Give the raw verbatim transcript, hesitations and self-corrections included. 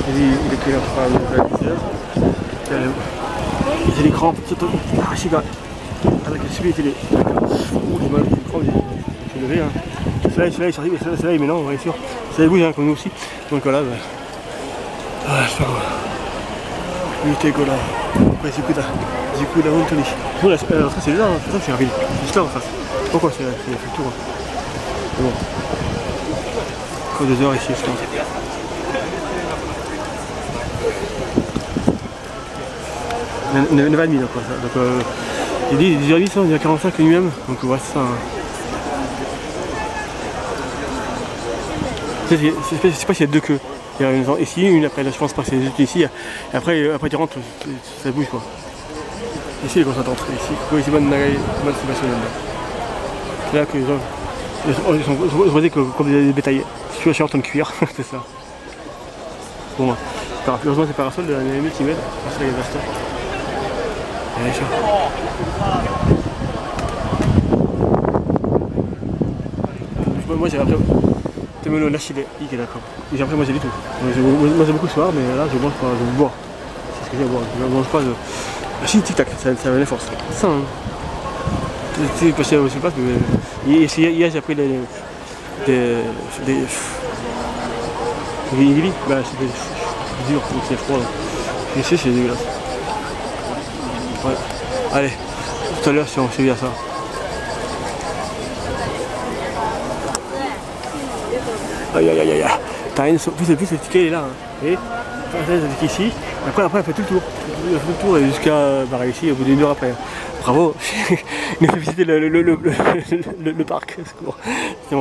Vas-y, il est quelle heure? Je crois, dix heures. J'ai les crampes, tout arraché là. Avec la suite et les. Oh, j'ai mal, j'ai crampes, j'ai levé. Hein. Le soleil, le soleil, le soleil, mais non, on est sûr. Le soleil bouge, hein, comme nous aussi. Donc voilà, bah. Ah, je sais pas quoi. Lutter, quoi là. Ouais, c'est coup là. Du coup, là, on te dit. Bon, là, euh, ça, c'est là, hein. C'est ça, c'est rapide. C'est juste là en face. Pourquoi c'est fait le tour? C'est bon. Encore deux heures ici, c'est bon. neuf heures trente donc, quoi, ça. Donc euh, j'ai dit dix heures dix, on est à quarante-cinq lui-même, donc ouais c'est ça. Hein. Je sais pas s'il y a deux queues. Il y a une ici, une après, là je pense pas que c'est juste ici, et après, après tu rentres, ça bouge quoi. Ici les concentrants, ici, oui c'est bonne bonne Sébastien. C'est là que les gens, ils sont posés comme des bétails. Je suis en train de cuire, c'est ça. Bon, heureusement c'est parasol de la nuit qui m'aide, parce que là il y a des restants. Allez, chaud. Moi j'ai appris Temelo Lachile, il est d'accord. J'ai appris moi j'ai du tout. Moi j'ai beaucoup le soir, mais là je mange pas, je bois. C'est ce que j'ai à boire. Je mange pas de. La chine tic tac, ça, ça va les forces. Ça hein. Tu sais, passé au passe, mais hier j'ai appris des. des. des. des ingili, bah c'était dur, c'est froid là. Je sais, c'est dégueulasse. Ouais. Allez, tout à l'heure si on s'est vu à ça. Aïe aïe aïe aïe. T'as rien, plus le plus le ticket il est là. Hein. Et c'est ici. Après après elle fait tout le tour. Elle fait tout le tour et jusqu'à bah, ici au bout d'une heure après. Bravo. Il nous fait visiter le, le, le, le, le, le, le parc.